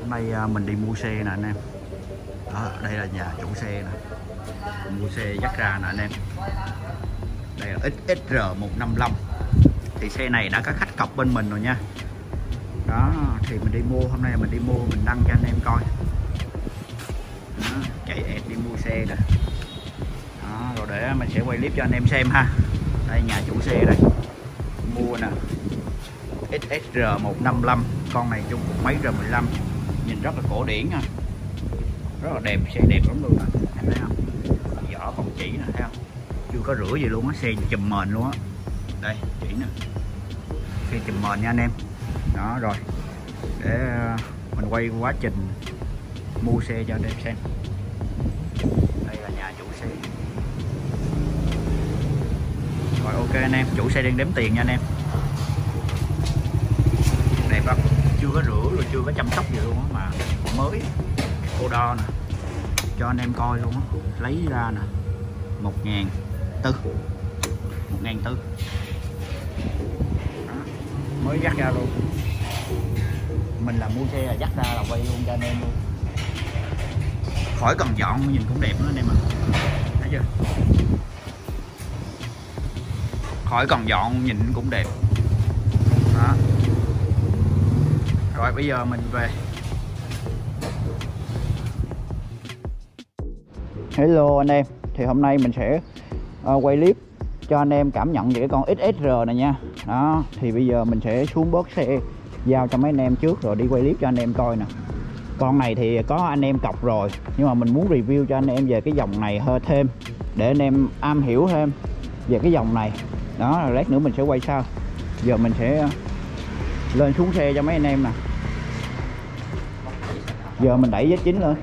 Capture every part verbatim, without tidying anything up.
Hôm nay mình đi mua xe nè anh em. Đó, đây là nhà chủ xe nè. Mua xe dắt ra nè anh em. Đây là X X R một năm lăm. Thì xe này đã có khách cọc bên mình rồi nha. Đó, thì mình đi mua, hôm nay mình đi mua mình đăng cho anh em coi. Đó, chạy ẹt đi mua xe nè. Đó, rồi để mình sẽ quay clip cho anh em xem ha. Đây nhà chủ xe đây. Mua nè. X X R một năm lăm, con này chung mấy R mười lăm, nhìn rất là cổ điển nha, rất là đẹp, xe đẹp lắm luôn nè, em thấy không? Vỏ còn chỉ nè, thấy không? Chưa có rửa gì luôn á, xe chùm mền luôn á. Đây chỉ nè, xe chùm mền nha anh em. Đó rồi, để mình quay quá trình mua xe cho anh em xem. Đây là nhà chủ xe. Rồi ok anh em, chủ xe đang đếm tiền nha anh em. Đẹp lắm, chưa có rửa rồi, chưa có chăm sóc gì luôn á, mà mới cô đo nè cho anh em coi luôn á, lấy ra nè, một ngàn tư, một ngàn tư, mới dắt ra luôn. Mình là mua xe là dắt ra là quay luôn cho anh em luôn, khỏi cần dọn, nhìn cũng đẹp nữa anh em ạ. Thấy chưa, khỏi cần dọn nhìn cũng đẹp. Đó. Rồi bây giờ mình về. Hello anh em, thì hôm nay mình sẽ uh, quay clip cho anh em cảm nhận về cái con X X R này nha. Đó, thì bây giờ mình sẽ xuống bớt xe giao cho mấy anh em trước rồi đi quay clip cho anh em coi nè. Con này thì có anh em cọc rồi, nhưng mà mình muốn review cho anh em về cái dòng này hơi thêm, để anh em am hiểu thêm về cái dòng này. Đó, rồi lát nữa mình sẽ quay sau. Giờ mình sẽ lên xuống xe cho mấy anh em nè. Giờ mình đẩy Z chín lên.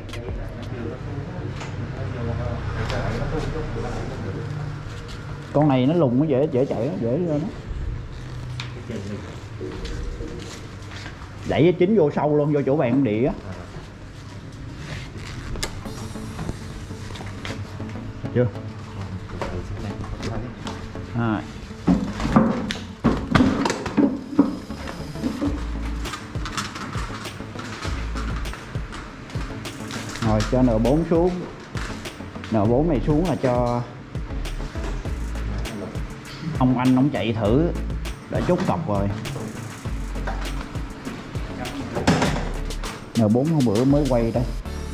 Con này nó lùng, nó dễ dễ chạy, dễ lên đó. Đẩy Z chín vô sâu luôn, vô chỗ bạn địa á. Chưa? À. Rồi cho N bốn xuống. N bốn này xuống là cho ông anh ông chạy thử, đã chốt cọc rồi. N bốn hôm bữa mới quay đây.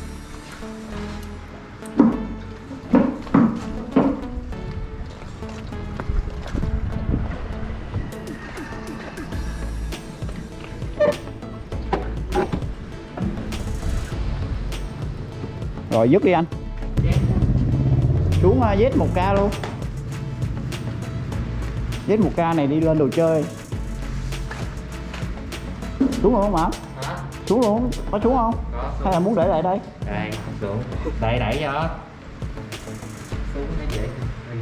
Rồi dứt đi anh. Xuống Z một K luôn. Z một K này đi lên đồ chơi. Xuống luôn không hả? Hả? Xuống luôn, có xuống không? Có, hay là muốn để lại đây? Đây, xuống. Đẩy đẩy cho. Xuống nó dễ.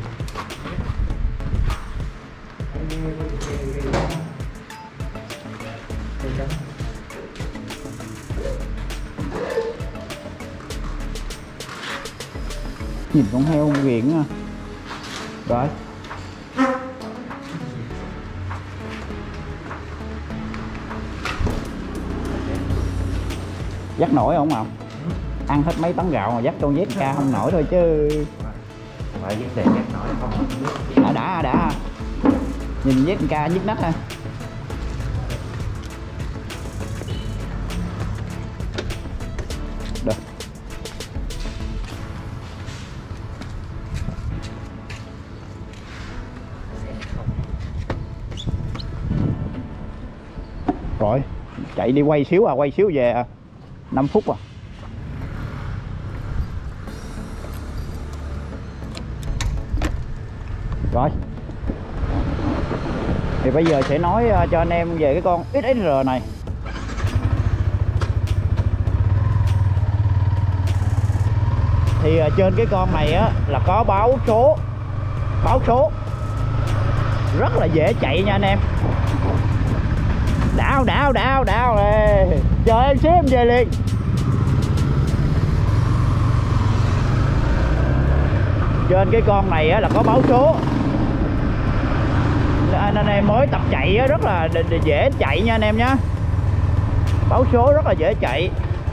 Nhìn con heo ghiền à. Rồi. Dắt nổi không ạ? Ăn hết mấy tấn gạo mà dắt con Z K không nổi thôi chứ. Phải vấn đề dắt nổi không? Đã đã đã. Nhìn Z K nhức nách ha. Được. Rồi, chạy đi quay xíu à, quay xíu về à. năm phút à. Rồi. Thì bây giờ sẽ nói cho anh em về cái con X X R này. Thì trên cái con này á là có báo số. Báo số rất là dễ chạy nha anh em. Đảo đảo đảo đảo này. Chờ em xíu em về liền. Trên cái con này á là có báo số, anh em mới tập chạy á rất là dễ chạy nha anh em nhé. Báo số rất là dễ chạy.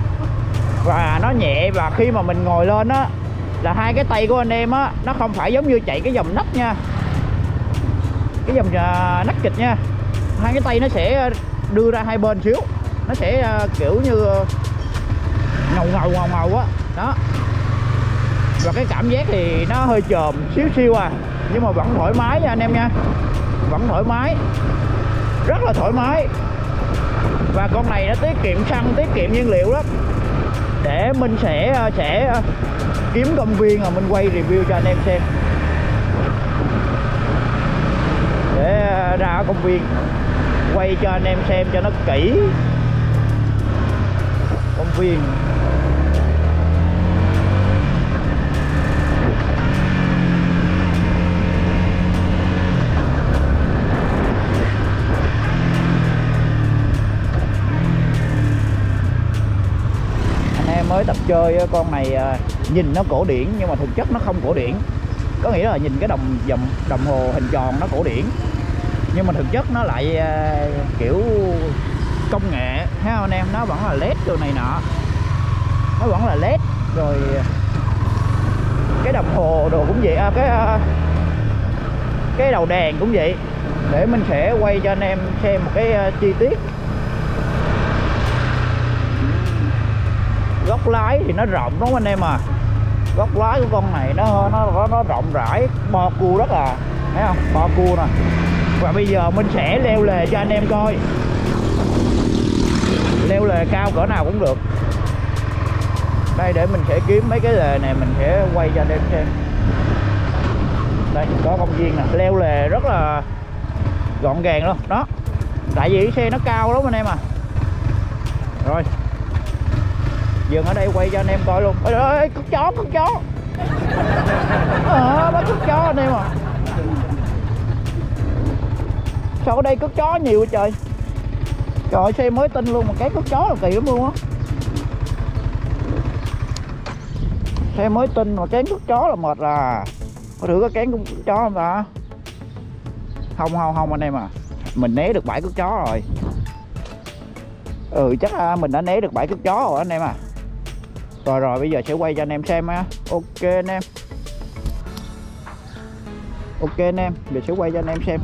và nó nhẹ, và khi mà mình ngồi lên á là hai cái tay của anh em á nó không phải giống như chạy cái dòng nách nha, cái dòng uh, nách kịch nha, hai cái tay nó sẽ đưa ra hai bên xíu, nó sẽ uh, kiểu như uh, ngầu ngầu ngầu ngầu á đó. Và cái cảm giác thì nó hơi chồm xíu xíu à, nhưng mà vẫn thoải mái nha anh em nha, vẫn thoải mái, rất là thoải mái. Và con này nó tiết kiệm xăng, tiết kiệm nhiên liệu lắm. Để mình sẽ sẽ kiếm công viên mà mình quay review cho anh em xem, để ra công viên quay cho anh em xem cho nó kỹ. Công viên mới tập chơi con này, nhìn nó cổ điển nhưng mà thực chất nó không cổ điển. Có nghĩa là nhìn cái đồng dòng đồng hồ hình tròn nó cổ điển, nhưng mà thực chất nó lại kiểu công nghệ, thấy không anh em? Nó vẫn là led đồ này nọ, nó vẫn là led rồi. Cái đồng hồ đồ cũng vậy, à, cái cái đầu đèn cũng vậy. Để mình sẽ quay cho anh em xem một cái chi tiết. Góc lái thì nó rộng đúng không anh em à? Góc lái của con này nó nó nó, nó rộng rãi, bo cua rất là, thấy không? Bo cua nè. Và bây giờ mình sẽ leo lề cho anh em coi. Leo lề cao cỡ nào cũng được. Đây, để mình sẽ kiếm mấy cái lề này mình sẽ quay cho anh em xem. Đây có công viên nè, leo lề rất là gọn gàng luôn đó. Tại vì cái xe nó cao lắm anh em à. Rồi dừng ở đây quay cho anh em coi luôn. Ôi ơi, cất chó, cất chó. Ờ, bắt cất chó anh em à. Sao ở đây cất chó nhiều vậy trời? Trời ơi, xe mới tinh luôn mà cái cất chó là kỳ lắm luôn á. Xe mới tinh mà kén cất chó là mệt là. Có thử có kén cất chó không ta? Không không không anh em à. Mình né được bãi cất chó rồi. Ừ, chắc là mình đã né được bãi cất chó rồi anh em à. Rồi rồi bây giờ sẽ quay cho anh em xem ha. Ok anh em. Ok anh em, giờ sẽ quay cho anh em xem.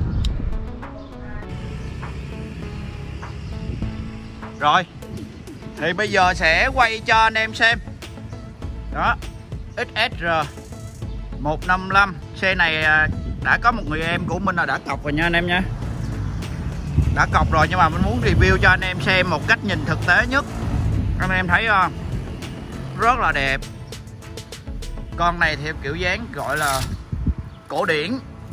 Rồi thì bây giờ sẽ quay cho anh em xem. Đó, ích ét rờ một năm lăm. Xe này đã có một người em của mình là đã cọc rồi nha anh em nha. Đã cọc rồi nhưng mà mình muốn review cho anh em xem một cách nhìn thực tế nhất. Anh em thấy không? Rất là đẹp. Con này theo kiểu dáng gọi là cổ điển.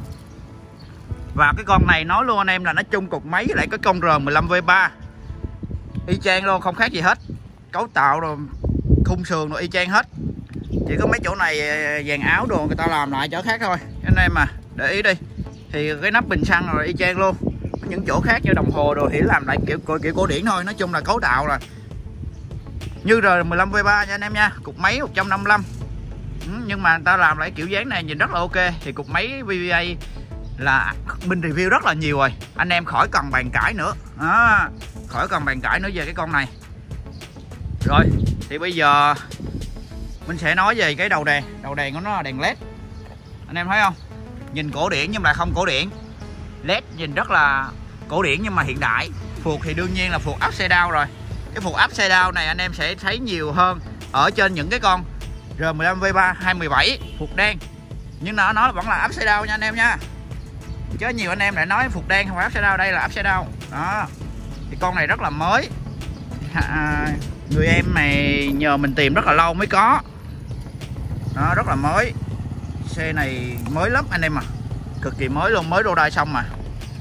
Và cái con này nói luôn anh em là nó chung cục máy với lại cái con R mười lăm V ba. Y chang luôn, không khác gì hết. Cấu tạo rồi, khung sườn rồi y chang hết. Chỉ có mấy chỗ này dàn áo đồ người ta làm lại chỗ khác thôi anh em mà để ý đi. Thì cái nắp bình xăng rồi y chang luôn. Những chỗ khác như đồng hồ đồ thì làm lại kiểu kiểu cổ điển thôi. Nói chung là cấu tạo rồi như R mười lăm V ba nha anh em nha. Cục máy một trăm năm mươi lăm. Ừ, nhưng mà người ta làm lại kiểu dáng này nhìn rất là ok. Thì cục máy vê vê a là mình review rất là nhiều rồi. Anh em khỏi cần bàn cãi nữa à, khỏi cần bàn cãi nữa về cái con này. Rồi thì bây giờ mình sẽ nói về cái đầu đèn. Đầu đèn của nó là đèn led. Anh em thấy không? Nhìn cổ điển nhưng mà không cổ điển. Led nhìn rất là cổ điển nhưng mà hiện đại. Phuộc thì đương nhiên là phuộc upside down rồi. Cái phuộc upside down này anh em sẽ thấy nhiều hơn ở trên những cái con R mười lăm V ba hai một bảy phuộc đen. Nhưng nó nó vẫn là upside down nha anh em nha. Chứ nhiều anh em lại nói phuộc đen không phải upside down, đây là upside down. Đó. Thì con này rất là mới. À, người em này nhờ mình tìm rất là lâu mới có. Đó, rất là mới. Xe này mới lắm anh em à. Cực kỳ mới luôn, mới đô đai xong mà.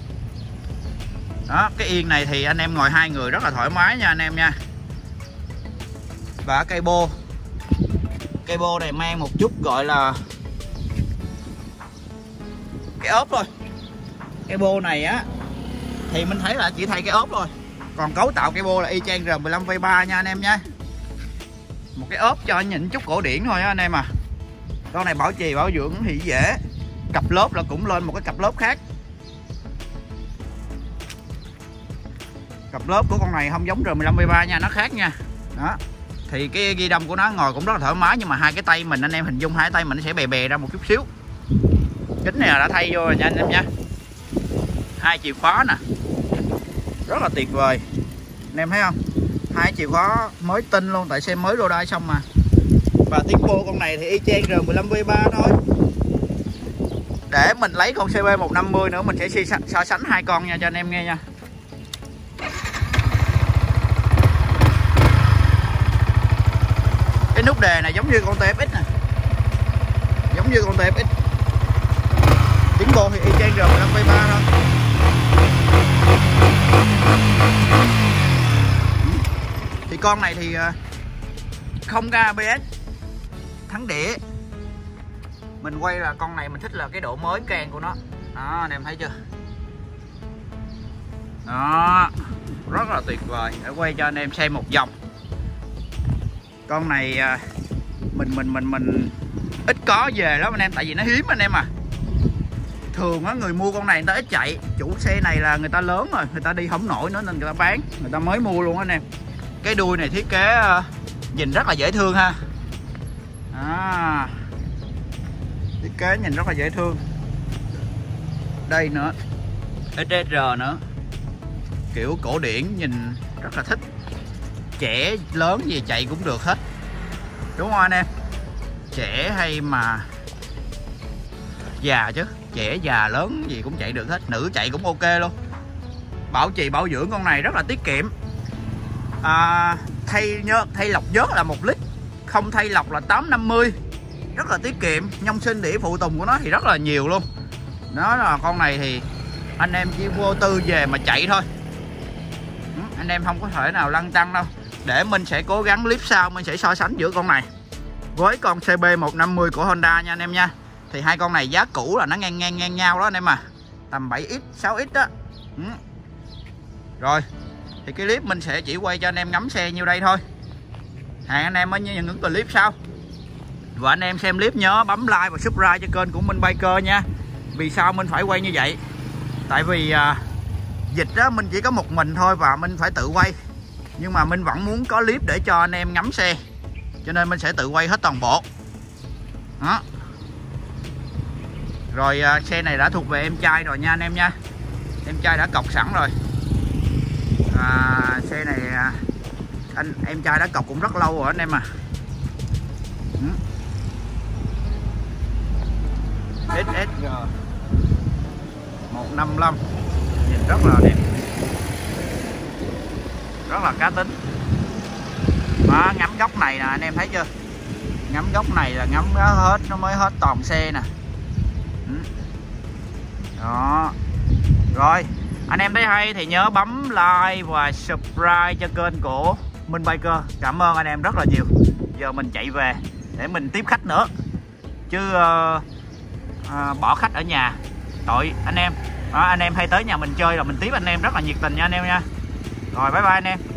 Đó, cái yên này thì anh em ngồi hai người rất là thoải mái nha anh em nha. Và cây bô. Cây bô này mang một chút gọi là cái ốp thôi. Cái bô này á thì mình thấy là chỉ thay cái ốp thôi. Còn cấu tạo cây bô là y chang R mười lăm V ba nha anh em nha. Một cái ốp cho nhìn chút cổ điển thôi á anh em à. Con này bảo trì bảo dưỡng thì dễ. Cặp lốp là cũng lên một cái cặp lốp khác. Cặp lốp của con này không giống R mười lăm V ba nha, nó khác nha. Đó. Thì cái ghi đông của nó ngồi cũng rất là thoải mái, nhưng mà hai cái tay mình anh em hình dung hai tay mình nó sẽ bè bè ra một chút xíu. Kính này là đã thay vô rồi nha anh em nha. Hai chìa khóa nè, rất là tuyệt vời anh em thấy không, hai chìa khóa mới tinh luôn, tại xe mới đô đai xong mà. Và tiếng vô con này thì y chang R mười lăm V ba thôi. Để mình lấy con C B một năm mươi nữa mình sẽ so sánh hai con nha cho anh em nghe nha. Cái nút đề này giống như con T F X nè, giống như con T F X. Tiếng vô thì y chang R mười lăm V ba thôi. Thì con này thì không có A B S, thắng đĩa. Mình quay là con này mình thích là cái độ mới càng của nó. Đó anh em thấy chưa. Đó, rất là tuyệt vời. Để quay cho anh em xem một vòng. Con này mình mình mình mình ít có về lắm anh em, tại vì nó hiếm anh em à. Thường á người mua con này người ta ít chạy, chủ xe này là người ta lớn rồi, người ta đi không nổi nữa nên người ta bán, người ta mới mua luôn anh em. Cái đuôi này thiết kế nhìn rất là dễ thương ha. À, thiết kế nhìn rất là dễ thương. Đây nữa, ét ét rờ nữa, kiểu cổ điển nhìn rất là thích. Trẻ lớn gì chạy cũng được hết, đúng không anh em? Trẻ hay mà già chứ, trẻ già lớn gì cũng chạy được hết, nữ chạy cũng ok luôn. Bảo trì bảo dưỡng con này rất là tiết kiệm. À, thay nhớ thay lọc vớt là một lít, không thay lọc là tám năm mươi, rất là tiết kiệm. Nhông sinh đĩa phụ tùng của nó thì rất là nhiều luôn. Đó là con này thì anh em chỉ vô tư về mà chạy thôi, anh em không có thể nào lăn tăng đâu. Để mình sẽ cố gắng clip sau mình sẽ so sánh giữa con này với con C B một năm mươi của Honda nha anh em nha. Thì hai con này giá cũ là nó ngang ngang ngang nhau đó anh em à, tầm bảy x sáu x đó. Ừ. Rồi thì cái clip mình sẽ chỉ quay cho anh em ngắm xe nhiêu đây thôi. Hẹn anh em ở những clip sau. Và anh em xem clip nhớ bấm like và subscribe cho kênh của Minh Biker nha. Vì sao mình phải quay như vậy? Tại vì à, dịch đó mình chỉ có một mình thôi và mình phải tự quay. Nhưng mà mình vẫn muốn có clip để cho anh em ngắm xe, cho nên mình sẽ tự quay hết toàn bộ. Đó. Rồi à, xe này đã thuộc về em trai rồi nha anh em nha. Em trai đã cọc sẵn rồi. À, xe này à, anh em trai đã cọc cũng rất lâu rồi anh em à. Ừ. ét ét rờ một năm lăm nhìn rất là đẹp, rất là cá tính. Đó, ngắm góc này nè anh em thấy chưa, ngắm góc này là ngắm hết, nó mới hết toàn xe nè. Đó. Rồi anh em thấy hay thì nhớ bấm like và subscribe cho kênh của Minh Biker. Cảm ơn anh em rất là nhiều. Giờ mình chạy về để mình tiếp khách nữa, chứ uh, uh, bỏ khách ở nhà tội anh em. Đó, anh em hay tới nhà mình chơi là mình tiếp anh em rất là nhiệt tình nha anh em nha. Rồi bye bye anh em.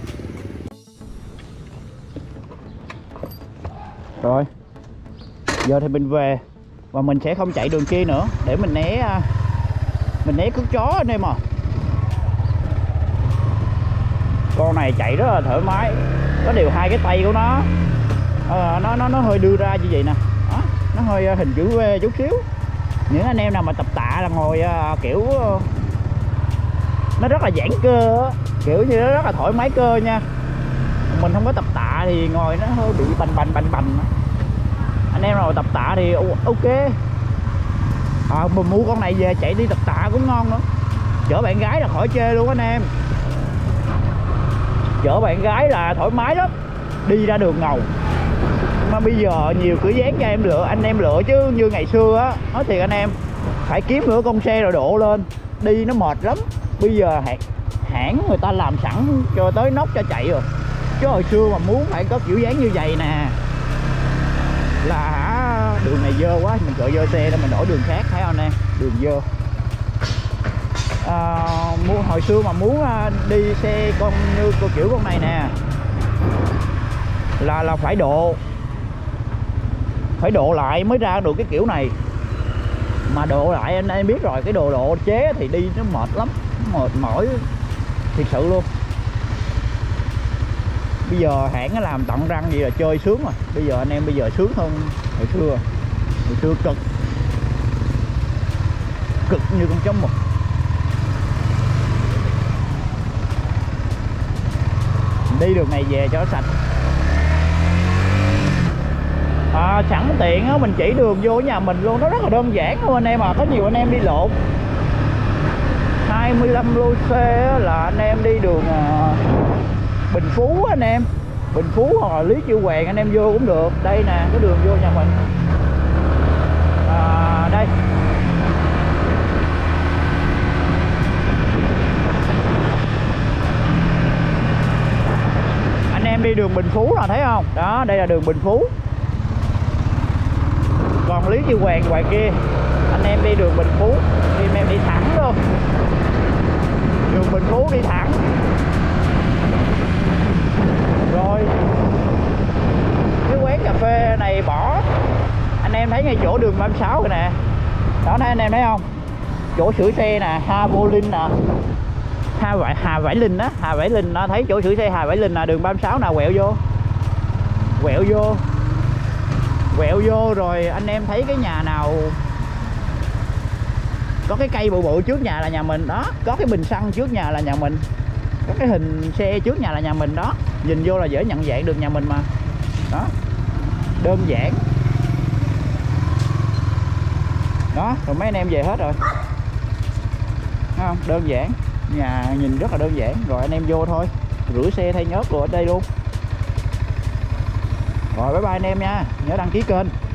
Rồi giờ thì mình về và mình sẽ không chạy đường kia nữa để mình né mình né cướp chó anh em à. Con này chạy rất là thoải mái, có điều hai cái tay của nó à, nó nó nó hơi đưa ra như vậy nè. Đó, nó hơi hình chữ V chút xíu. Những anh em nào mà tập tạ là ngồi à, kiểu nó rất là giãn cơ á, kiểu như nó rất là thoải mái cơ nha. Mình không có tập tạ thì ngồi nó hơi bị bành bành bành bành. Anh em nào tập tạ thì ok. À, mình mua con này về chạy đi tập tạ cũng ngon nữa. Chở bạn gái là khỏi chê luôn anh em. Chở bạn gái là thoải mái lắm, đi ra đường ngầu. Mà bây giờ nhiều cửa dáng cho em lựa, anh em lựa chứ như ngày xưa á, nói thiệt anh em, phải kiếm nửa con xe rồi độ lên, đi nó mệt lắm. Bây giờ hãng người ta làm sẵn cho tới nóc cho chạy rồi. Chứ hồi xưa mà muốn phải có kiểu dáng như vậy nè là đường này dơ quá, mình chợ dơ xe nên mình đổi đường khác, thấy không em, đường dơ. À, mua hồi xưa mà muốn đi xe con như cô kiểu con này nè là là phải độ phải độ lại mới ra được cái kiểu này. Mà độ lại anh em biết rồi, cái đồ độ chế thì đi nó mệt lắm, mệt mỏi thiệt sự luôn. Bây giờ hãng nó làm tận răng vậy là chơi sướng rồi. Bây giờ anh em bây giờ sướng hơn hồi xưa. Hồi xưa cực cực như con chó mực. Đi đường này về cho sạch. À, sẵn tiện á, mình chỉ đường vô nhà mình luôn, nó rất là đơn giản luôn anh em à. Có nhiều anh em đi lộn. Hai mươi lăm lô xe là anh em đi đường à, Bình Phú anh em, Bình Phú hoặc là Lý Chiêu Hoàng anh em vô cũng được. Đây nè cái đường vô nhà mình. À, đây. Anh em đi đường Bình Phú là thấy không? Đó, đây là đường Bình Phú. Còn Lý Chiêu Hoàng ngoài kia. Anh em đi đường Bình Phú thì anh em đi thẳng luôn. Đường Bình Phú đi thẳng. Rồi cái quán cà phê này bỏ. Anh em thấy ngay chỗ đường ba mươi sáu rồi nè. Đó nè anh em thấy không? Chỗ sửa xe nè, Ha Vô Linh nè. Hà Vải Hà Vải Linh á, Hà Vải Linh nó thấy chỗ sửa xe Hà Vải Linh là đường ba mươi sáu nào, quẹo vô. Quẹo vô. Quẹo vô rồi anh em thấy cái nhà nào có cái cây bự bự trước nhà là nhà mình đó, có cái bình xăng trước nhà là nhà mình, có cái hình xe trước nhà là nhà mình đó, nhìn vô là dễ nhận dạng được nhà mình mà. Đó, đơn giản đó. Rồi mấy anh em về hết rồi. Thấy không? Đơn giản, nhà nhìn rất là đơn giản. Rồi anh em vô thôi, rửa xe thay nhớt rồi ở đây luôn. Rồi bye bye anh em nha, nhớ đăng ký kênh.